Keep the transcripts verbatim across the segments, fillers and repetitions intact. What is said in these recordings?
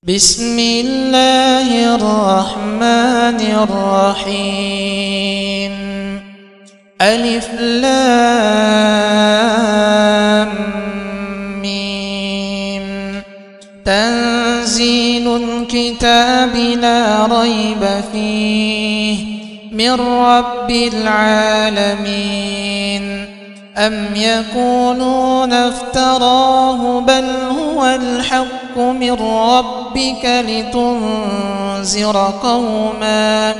بسم الله الرحمن الرحيم. ألف لام ميم. تنزيل الكتاب لا ريب فيه من رب العالمين. أم يقولون افتراه بل هو الحق من ربك لتنذر قوما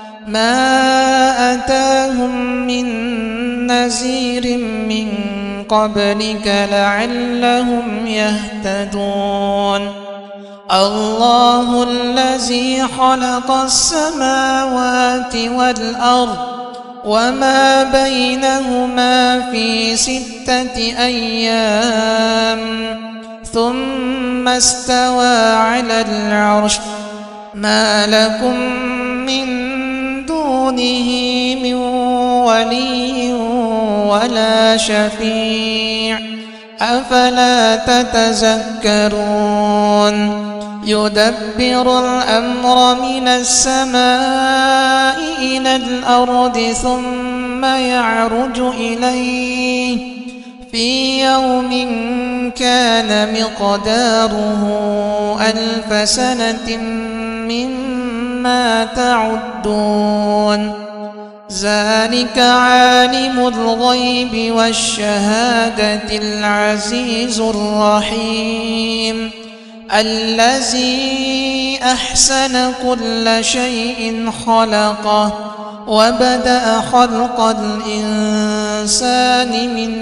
ما أتاهم من نذير من قبلك لعلهم يهتدون. الله الذي خلق السماوات والأرض وما بينهما في ستة أيام ثم استوى على العرش. ما لكم من دونه من ولي ولا شفيع أفلا تتذكرون. يدبر الأمر من السماء إلى الأرض ثم يعرج إليه في يوم كان مقداره ألف سنة مما تعدون. ذلك عالم الغيب والشهادة العزيز الرحيم الذي أحسن كل شيء خلقه وبدأ خلق الإنسان من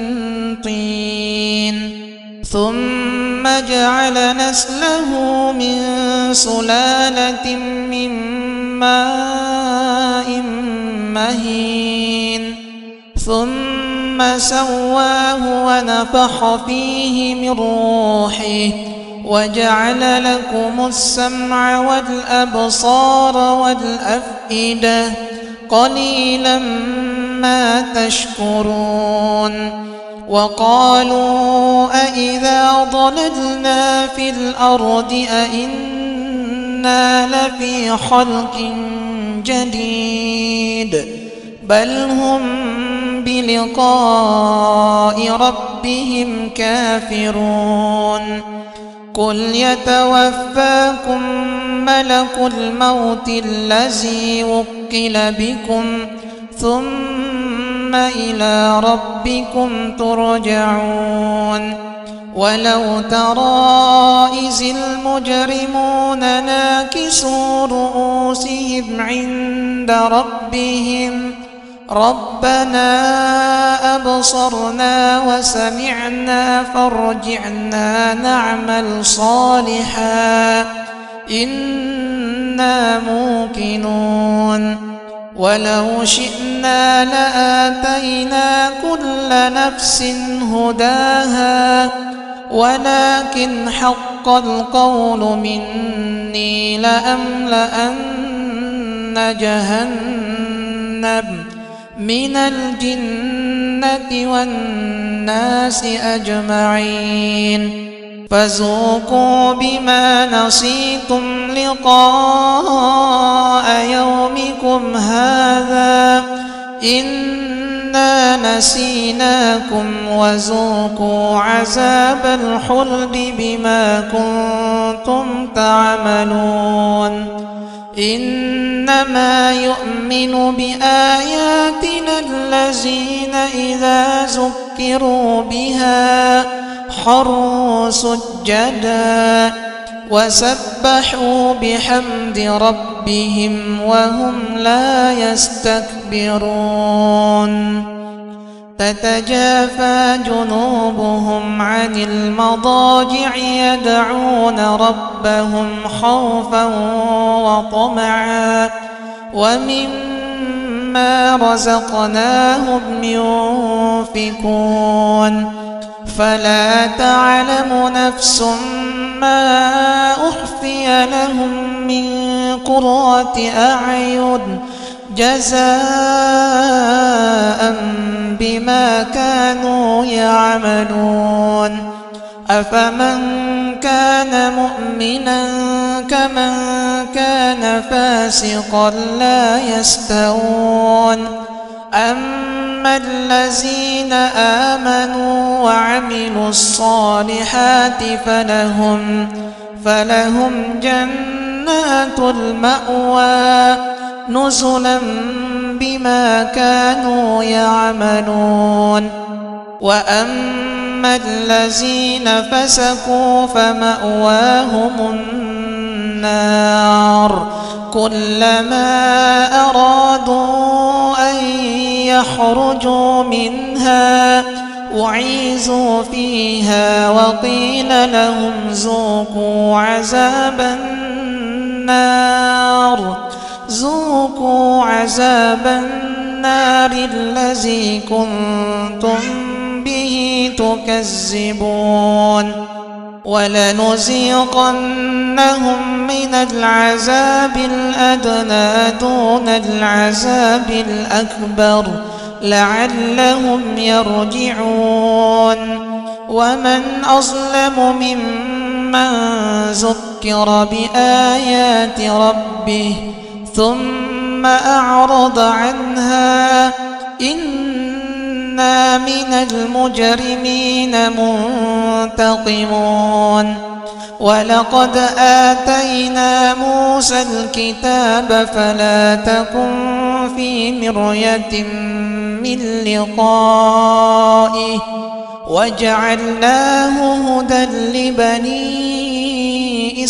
طين ثم جعل نسله من سلالة من ماء مهين ثم سواه ونفخ فيه من روحه وجعل لكم السمع والأبصار والأفئدة قليلا ما تشكرون. وقالوا أإذا ضللنا في الأرض أإنا لفي خلق جديد بل هم بلقاء ربهم كافرون. قل يتوفاكم ملك الموت الذي وكل بكم ثم إلى ربكم ترجعون. ولو ترى إذ المجرمون ناكسوا رؤوسهم عند ربهم ربنا أبصرنا وسمعنا فارجعنا نعمل صالحا إنا موقنون. ولو شئنا لآتينا كل نفس هداها ولكن حق القول مني لأملأن جهنم من الجنة والناس أجمعين. فذوقوا بما نسيتم لقاء يومكم هذا إنا نسيناكم وذوقوا عذاب الخلد بما كنتم تعملون. إنما يؤمن بآياتنا الذين إذا ذكروا بها خروا سجدا وسبحوا بحمد ربهم وهم لا يستكبرون. تتجافى جنوبهم عن المضاجع يدعون ربهم خوفا وطمعا ومما رزقناهم ينفقون. فلا تعلم نفس ما أخفي لهم من قرة أعين جزاء بما كانوا يعملون. أفمن كان مؤمنا كمن كان فاسقا لا يستوون أما الذين آمنوا وعملوا الصالحات فلهم فلهم جنات المأوى نزلا بما كانوا يعملون وأما الذين فسقوا فمأواهم النار كلما أرادوا أن يخرجوا منها أعيذوا فيها وقيل لهم ذوقوا عذاب النار ذوقوا عذاب النار الذي كنتم به تكذبون ولنذيقنهم من العذاب الأدنى دون العذاب الأكبر لعلهم يرجعون ومن أظلم ممن ذكر بآيات ربه ثم أعرض عنها إنا من المجرمين منتقمون ولقد آتينا موسى الكتاب فلا تكن في مرية من لقائه وجعلناه هدى لبني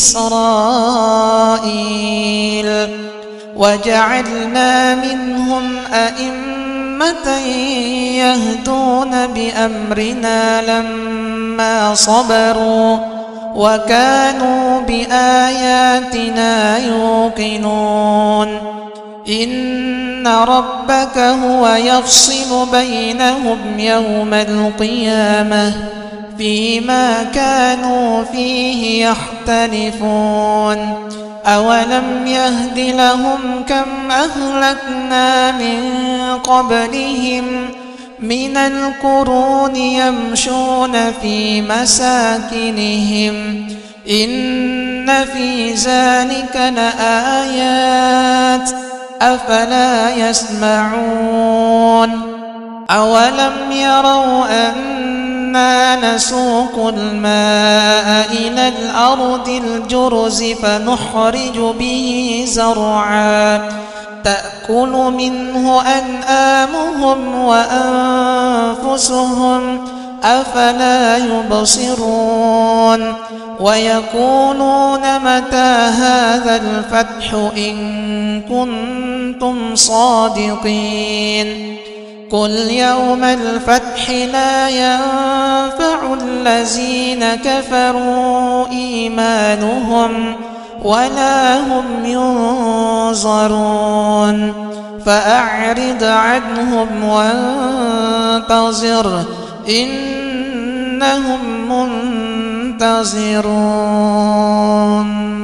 إسرائيل وجعلنا منهم أئمة يهدون بأمرنا لما صبروا وكانوا بآياتنا يوقنون إن ربك هو يفصل بينهم يوم القيامة فيما كانوا فيه يختلفون أولم يهد لهم كم أهلكنا من قبلهم من القرون يمشون في مساكنهم إن في ذلك لآيات أفلا يسمعون أولم يروا أنا نسوق الماء إلى الأرض الجرز فنخرج به زرعا تأكل منه أنعامهم وأنفسهم أفلا يبصرون ويقولون متى هذا الفتح إن كنتم صادقين قل يوم الفتح لا ينفع الذين كفروا إيمانهم ولا هم ينظرون فأعرض عنهم وانتظر إنهم منتظرون.